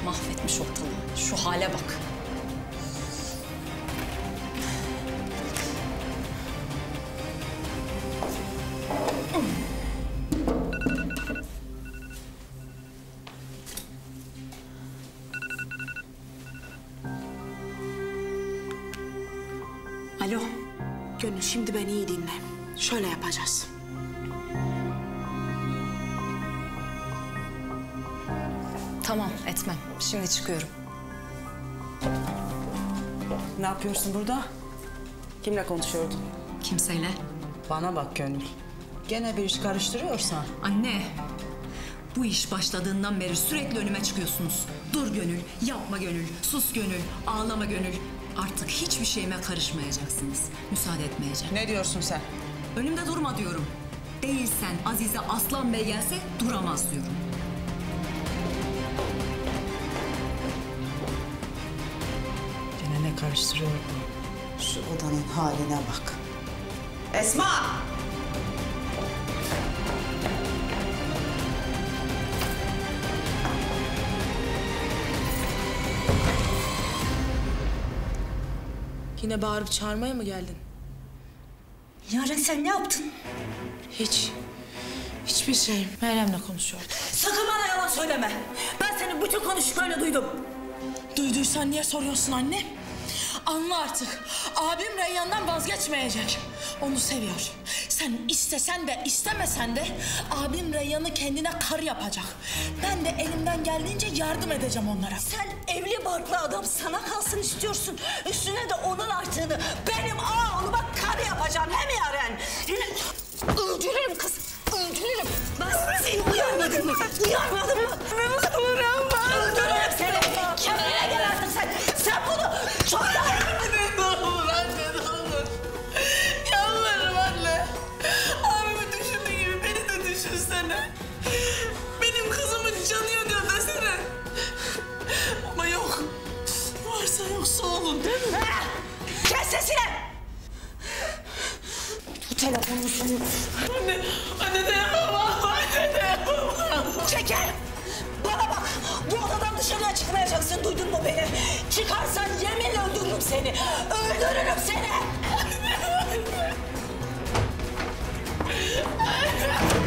Mahvetmiş ortalığı. Şu hale bak. Alo. Gönül, şimdi beni iyi dinle. Şöyle yapacağız. Tamam, etmem. Şimdi çıkıyorum. Ne yapıyorsun burada? Kimle konuşuyordun? Kimseyle. Bana bak Gönül. Gene bir iş karıştırıyorsan. Anne, bu iş başladığından beri sürekli önüme çıkıyorsunuz. Dur Gönül, yapma Gönül, sus Gönül, ağlama Gönül. Artık hiçbir şeyime karışmayacaksınız. Müsaade etmeyeceğim. Ne diyorsun sen? Önümde durma diyorum. Değilsen Azize Aslan Bey gelse duramaz diyorum. Gene ne karıştırıyor bu? Şu odanın haline bak. Esma! Yine bağırıp çağırmaya mı geldin? Yaren sen ne yaptın? Hiç. Hiçbir şey. Meryem'le konuşuyordum. Sakın bana yalan söyleme. Ben senin bütün konuştuklarını duydum. Duyduysan niye soruyorsun anne? Anla artık. Abim Reyyan'dan vazgeçmeyecek. Onu seviyor. Sen istesen de istemesen de abim Reyyan'ı kendine karı yapacak. Ben de elimden geldiğince yardım edeceğim onlara. Sen evli barklı adam sana kalsın istiyorsun. Üstüne de onun artığını benim oğluma karı yapacağım. He mi Yaren? Öldürürüm kız. Öldürürüm. Ben seni uyarmadım mı? Uyarmadım mı? Öldürürüm seni. Kendine gel artık sen. Sen bunu çok daha... Ne olur anne, ne olur. Yalvarırım anne. Abimi düşündüğün gibi beni de düşünsene. Benim kızımın canı yanıyor desene. Ama yok. Varsa yoksa oğlum değil mi? Kes sesini! Bu telefonunu senin. Anne de yapamam. Anne de yapamam. Çekil! Bana bak! Bu odadan dışarıya çıkmayacaksın, duydun mu beni? Çıkarsan yeminle öldürürüm seni! Öldürürüm seni!